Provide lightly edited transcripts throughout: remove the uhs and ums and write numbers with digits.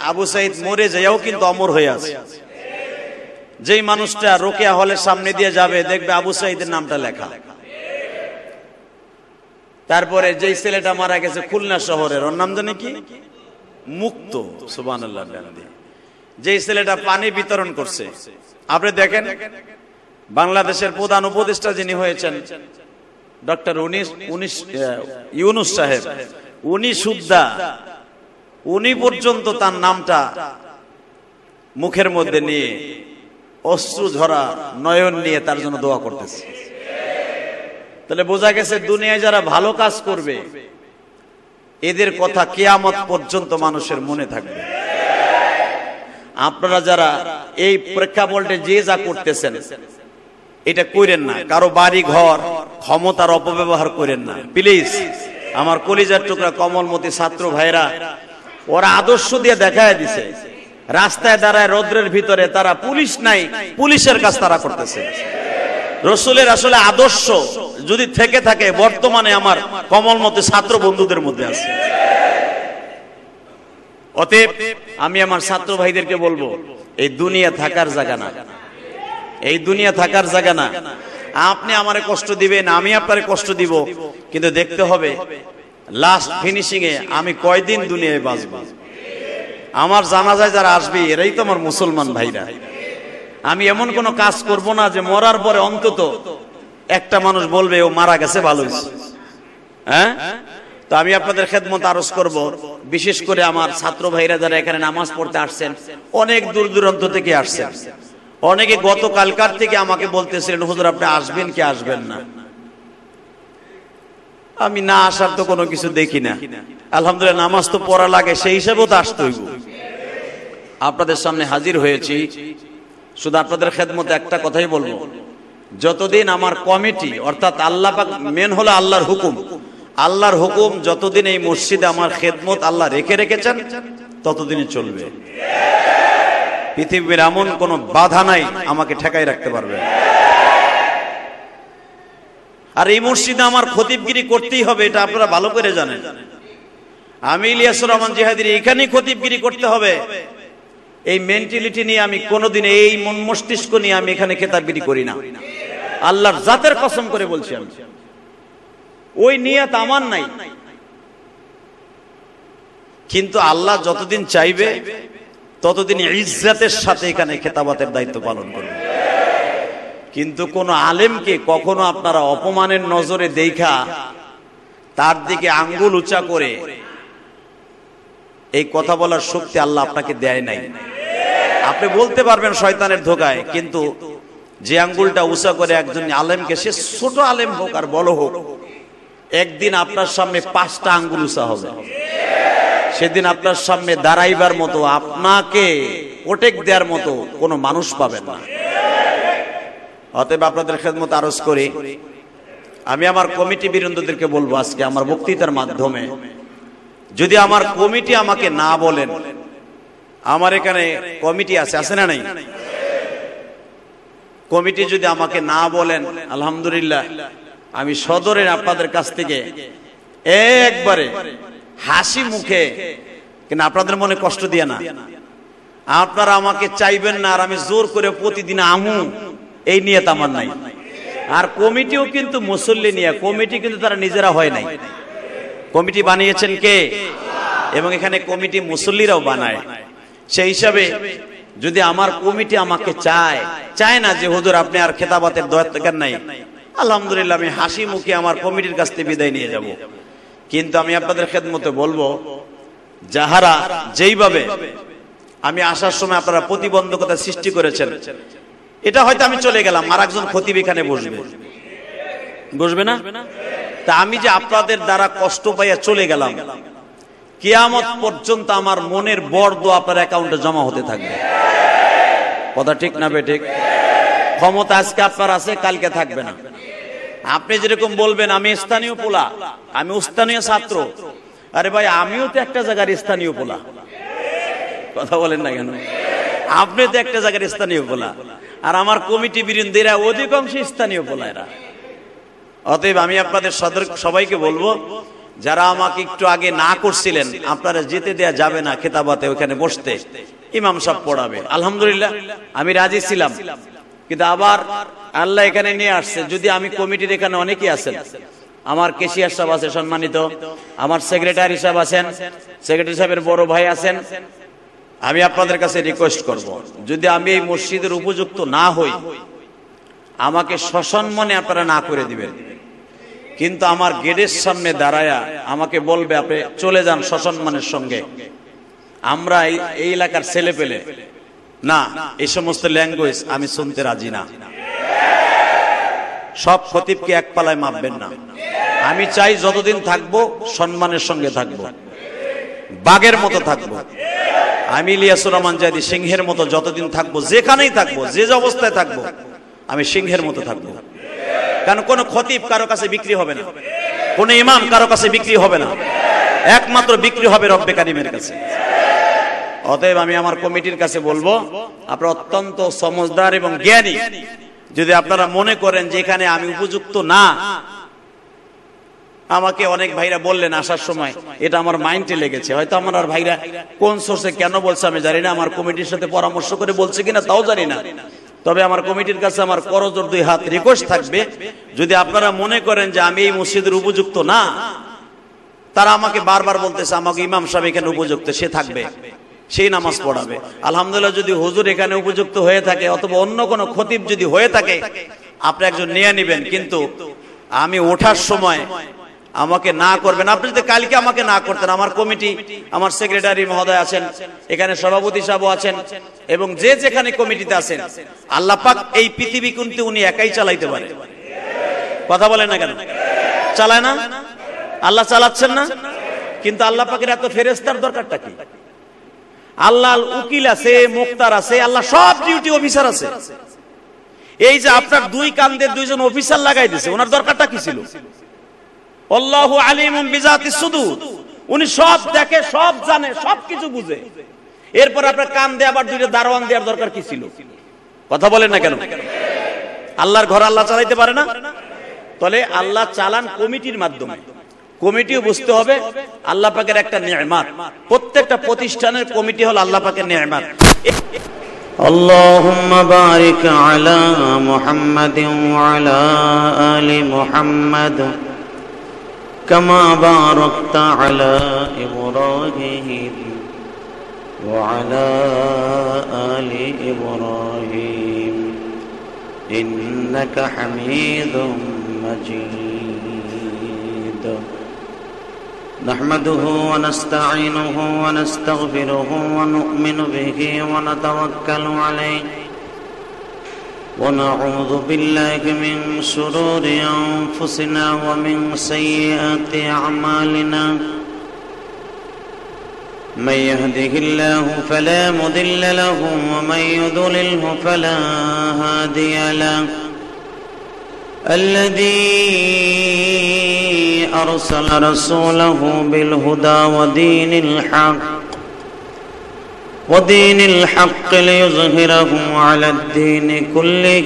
আবু সাইদ মরে যায়ও কিন্তু অমর হয়ে আছে। যেই মানুষটা রোকেয়া হলের সামনে দিয়ে যাবে দেখবে আবু সাইদের নামটা লেখা। তারপরে যেই ছেলেটা মারা গেছে খুলনা শহরের, ওর নাম জানে কি? মুক্ত। সুবহানাল্লাহ। যেই ছেলেটা পানি বিতরণ করছে, আপনি দেখেন বাংলাদেশের প্রধান উপদেষ্টা যিনি হয়েছেন ডক্টর ইউনূস সাহেব, উনি সুদ্ধা, উনি পর্যন্ত তার নামটা মুখের মধ্যে নিয়ে অশ্রু ঝরা নয়ন নিয়ে তার জন্য দোয়া করতেছে। তাহলে বোঝা গেছে দুনিয়ায় যারা ভালো কাজ করবে এদের কথা কিয়ামত পর্যন্ত মানুষের মনে থাকবে। আপনারা যারা এই প্রেক্ষাপটে যে যা করতেছেন এটা করেন না, কারো বাড়ি ঘর ক্ষমতার অপব্যবহার করেন না প্লিজ। আমার কলিজার টুকরা কমলমতি ছাত্র ভাইরা, ওরা আদর্শ দিয়ে দেখায় দিছে। রাস্তায় দাঁড়ায় রৌদ্রের ভিতরে, তারা পুলিশ নাই, পুলিশের কাজ তারা করতেছে। রসুলের আসলে আদর্শ যদি থেকে থাকে বর্তমানে আমার কমলমতি ছাত্র বন্ধুদের মধ্যে আছে। অতএব আমি আমার ছাত্র ভাইদেরকে বলবো, এই দুনিয়া থাকার জায়গা না, এই দুনিয়া থাকার জায়গা না। আপনি আমারে কষ্ট দিবেন, আমি আপনারে কষ্ট দিব, কিন্তু দেখতে হবে লাস্ট ফিনিশিং এ আমি কয়দিন দুনিয়ায় বাঁচবো। আমার জানাজায় যারা আসবে এরাই তো আমার মুসলমান ভাইরা। আমি এমন কোন কাজ করব না যে মরার পরে অন্তত একটা মানুষ বলবে ও মারা গেছে ভালো হয়েছে। হ্যাঁ, তো আমি আপনাদের খেদমত আরজ করব, বিশেষ করে আমার ছাত্র ভাইরা যারা এখানে নামাজ পড়তে আসছেন, অনেক দূর দূরান্ত থেকে আসছেন। অনেকে গতকালকার থেকে আমাকে বলতেছিলেন হুজুর আপনি আসবেন কি আসবেন না। আমি না আসার তো কোনো কিছু দেখি না। আলহামদুলিল্লাহ, নামাজ তো পড়া লাগে, সেই হিসাবেও তো আসতে হইব। আপনাদের সামনে হাজির হয়েছি, শুধু আপনাদের খেদমতে একটা কথাই বলবো, যতদিন আমার কমিটি অর্থাৎ আল্লাহ পাক, মেন হলো আল্লাহর হুকুম, আল্লাহর হুকুম যতদিন এই মসজিদে আমার খেদমত আল্লাহ রেখেছেন ততদিনই চলবে। পৃথিবীর এমন কোন বাধা নাই আমাকে ঠেকাই রাখতে পারবে। আর এই মসজিদে আমার খতিবগিরি করতেই হবে, এটা আপনারা ভালো করে জানেন। আমি ইলিয়াসুর রহমান জিহাদির এখানেই খতিবগিরি করতে হবে, এই মেন্টালিটি নিয়ে আমি কোনোদিন, এই মন মস্তিষ্ক নিয়ে আমি এখানে খেতাবগিরি করি না। আল্লাহর জাতের কসম করে বলছি, আমি ওই নিয়ত আমার নাই। কিন্তু আল্লাহ যতদিন চাইবে ততদিন ইজ্জতের সাথে এখানে খেতাবাতের দায়িত্ব পালন করবে। কিন্তু কোন আলেমকে কখনো আপনারা অপমানের নজরে দেখা তার দিকে আঙ্গুল উঁচা করে এই কথা বলার শক্তি আল্লাহ আপনাকে দেয় নাই। আপনি বলতে পারবেন শয়তানের ধোকায়, কিন্তু যে আঙ্গুলটা উঁচা করে একজন আলেমকে, সে ছোট আলেম হোক আর বড় হোক, একদিন আপনার সামনে 5টা আঙ্গুল উঁচা হবে। সেদিন আপনার সামনে দাঁড়াইবার মতো, আপনাকে প্রোটেক্ট দেওয়ার মতো কোনো মানুষ পাবেন না। অতএব আপনাদের খেদমত আরজ করি, আমি আমার কমিটি বৃন্দদেরকে বলবো আজকে আমার বক্তৃতার মাধ্যমে, যদি আমার কমিটি আমাকে না বলেন, আমার এখানে কমিটি আছে না নাই, কমিটি যদি আমাকে না বলেন, আলহামদুলিল্লাহ আমি সদরের আপনাদের কাছ থেকে একবারে হাসি মুখে, কিন্তু আপনাদের মনে কষ্ট দিয়ে না, আপনারা আমাকে চাইবেন না আর আমি জোর করে প্রতিদিন আমু, এই নিয়ত আমার নাই। আর কমিটিও কিন্তু মুসল্লি নিয়ে, কমিটি কিন্তু তারা নিজেরা হয় নাই, কমিটি বানিয়েছেন কে? এবং এখানে কমিটি মুসল্লিরাও বানায়। সেই হিসাবে যদি আমার কমিটি আমাকে চায় না যে হুজুর আপনি আর খেতাবাতের দরকার নাই, আলহামদুলিল্লাহ আমি হাসি মুখে আমার কমিটির কাছ থেকে বিদায় নিয়ে যাব। কিন্তু আমি আপনাদের খেদমতে বলবো, যাহারা যেইভাবে আমি আসার সময় আপনারা প্রতিবন্ধকতা সৃষ্টি করেছেন, এটা হয়তো আমি চলে গেলাম, আর একজন খতিব এখানে বসবে না, তা আমি যে আপনাদের দ্বারা কষ্ট পাইয়া চলে গেলাম, কিয়ামত পর্যন্ত আমার মনের বড় দোয়া আপনার অ্যাকাউন্টে জমা হতে থাকবে। কথা ঠিক না বেঠিক? ক্ষমতা আজকে আপনার আছে, কালকে থাকবে না। আপনি যেরকম বলবেন আমি স্থানীয় পোলা, আমি স্থানীয় ছাত্র, আরে ভাই আমিও তো একটা জায়গার স্থানীয় পোলা। কথা বলেন না কেন? আপনি তো একটা জায়গার স্থানীয় পোলা, আর আমার কমিটি বৃন্দরা অধিকাংশ স্থানীয় পোলা এরা। অতএব আমি আপনাদের সবাইকে বলবো, যারা আমাকে একটু আগে না করছিলেন আপনারা যেতে দেয়া যাবে না খেতাবাতে, ওখানে বসতে, ইমাম সাহেব পড়াবে। আলহামদুলিল্লাহ আমি রাজি ছিলাম, কিন্তু আবার আল্লাহ এখানে নিয়ে আসছে। যদি আমি কমিটির এখানে অনেকেই আছেন, আমার কেশিয়ার সাহেব আছে সম্মানিত, আমার সেক্রেটারি সাহেব আছেন, সেক্রেটারি সাহেবের বড় ভাই আছেন, আমি আপনাদের কাছে রিকোয়েস্ট করব, যদি আমি এই মসজিদের উপযুক্ত না হই আমাকে সসম্মানে আপনারা না করে দিবেন, কিন্তু আমার গেটের সামনে দাঁড়ায়া আমাকে বলবে আপনি চলে যান সসম্মানের সঙ্গে। আমরা এই এলাকার ছেলে পেলে না, এই সমস্ত ল্যাঙ্গুয়েজ আমি শুনতে রাজি না। সব খতিবকে এক পালায় মাপবেন না। আমি চাই যতদিন থাকবো সম্মানের সঙ্গে থাকবো, বাঘের মতো থাকবো। আমি ইলিয়াসুর রহমান জায়দি সিংহের মতো যতদিন থাকবো, যেখানেই থাকবো, যে অবস্থায় থাকবো, আমি সিংহের মতো থাকবো। কারণ কোন খতিব কারো কাছে বিক্রি হবে না, কোন ইমাম কারো কাছে বিক্রি হবে না, একমাত্র বিক্রি হবে রব্বে কারিমের কাছে। অতএব আমি আমার কমিটির কাছে বলবো, আপনারা অত্যন্ত সমজদার এবং জ্ঞানী। যদি আপনারা মনে করেন যে এখানে আমি উপযুক্ত না, আমাকে অনেক ভাইরা বললেন আসার সময়, এটা আমার মাইন্ডে লেগেছে, হয়তো আমার আর ভাইরা কোন সোর্সে কেন বলছে আমি জানি না, আমার কমিটির সাথে পরামর্শ করে বলছে কিনা তাও জানি না। তবে আমার কমিটির কাছে আমার করজোড় দুই হাত রিকোয়েস্ট থাকবে, যদি আপনারা মনে করেন যে আমি এই মসজিদের উপযুক্ত না, তারা আমাকে বারবার বলতেছে আমাকে ইমাম সাহেব এখানে উপযুক্ত, সে থাকবে, সেই নামাজ পড়াবে। আলহামদুলিল্লাহ যদি হুজুর এখানে উপযুক্ত হয়ে থাকে অথবা অন্য কোনো খতিব যদি হয়ে থাকে, আপনি একজন নিয়ে নেবেন, কিন্তু আমি ওঠার সময় আমাকে না করবেন। আপনি যদি কালকে আমাকে না করতেন, আমার কমিটি, আমার সেক্রেটারি মহোদয় আছেন, এখানে সভাপতি সাহেব আছেন, এবং যে যেখানে কমিটিতে আছেন, আল্লাহ পাক এই পৃথিবী কিন্তু উনি একাই চালাইতে পারে। কথা বলেন না কেন? চালায় না? আল্লাহ চালাচ্ছেন না? কিন্তু আল্লাহ পাকের এত ফেরেশতার দরকারটা কি? আল্লাহ উকিল আছে, মুক্তার আছে, আল্লাহ সব ডিউটি অফিসার আছে। এই যে আপনার দুই কান্দে দুইজন অফিসার লাগাই দিয়েছে, ওনার দরকারটা কি ছিল? আল্লাহু আলিমুম বিজাতিস সুদূর, উনি সব দেখে, সব জানে, সবকিছু বুঝে। এরপর আপনার কান দিয়ে আবার দুইটা দারোয়ান দেওয়ার দরকার কি ছিল? কথা বলেন না কেন? আল্লাহর ঘর আল্লাহ চালাইতে পারে না? তাহলে আল্লাহ চালান কমিটির মাধ্যমে। কমিটিও বুঝতে হবে আল্লাহ পাকের একটা নিয়ামত। প্রত্যেকটা প্রতিষ্ঠানের কমিটি হলো আল্লাহ পাকের নিয়ামত। আল্লাহুম্মা বারিক আলা মুহাম্মাদিন ওয়া আলা আলি মুহাম্মাদ কামা বারাকতা আলা ইব্রাহিম ওয়া আলা আলি ইব্রাহিম ইন্নাকা হামিদুম মাজিদ। نحمده ونستعينه ونستغفره ونؤمن به ونتوكل عليه ونعوذ بالله من شرور أنفسنا ومن سيئات أعمالنا من يهده الله فلا مضل له ومن يضلله فلا هادي له الذي أرسل رسوله بالهدى ودين الحق ليظهره على الدين كله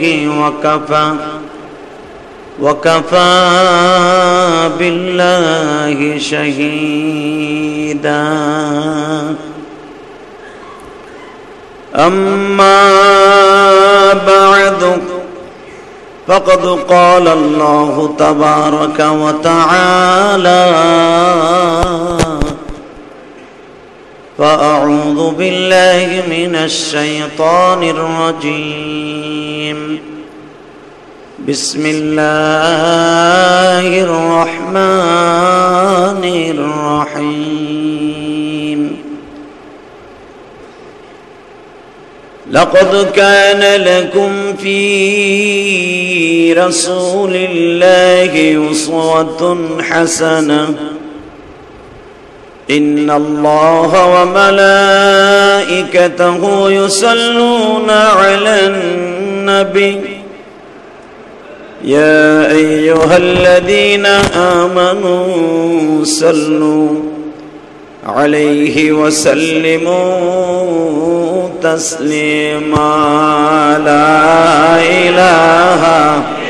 وكفى بالله شهيدا. أما بعد فقد قال الله تبارك وتعالى فأعوذ بالله من الشيطان الرجيم بسم الله الرحمن الرحيم لقد كان لكم في رسول الله أسوة حسنة إن الله وملائكته يصلون على النبي يا أيها الذين آمنوا صلوا عليه وسلموا تسليما. لا إله